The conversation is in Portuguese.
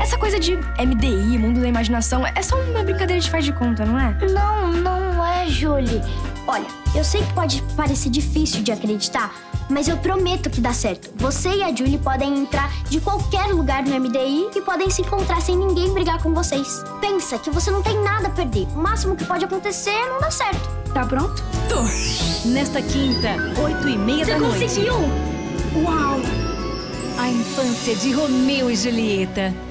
Essa coisa de MDI, mundo da imaginação, é só uma brincadeira de faz de conta, não é? Não é, Julie. Olha, eu sei que pode parecer difícil de acreditar, mas eu prometo que dá certo. Você e a Julie podem entrar de qualquer lugar no MDI e podem se encontrar sem ninguém brigar com vocês. Pensa que você não tem nada a perder. O máximo que pode acontecer é não dar certo. Tá pronto? Tô! Nesta quinta, 8h30 da noite. Você conseguiu! Uau! A infância de Romeu e Julieta.